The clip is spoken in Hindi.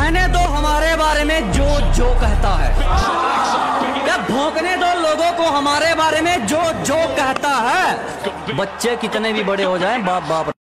कहने दो हमारे बारे में जो जो कहता है, क्या भौंकने दो लोगों को हमारे बारे में जो जो कहता है। बच्चे कितने भी बड़े हो जाएं, बाप बाप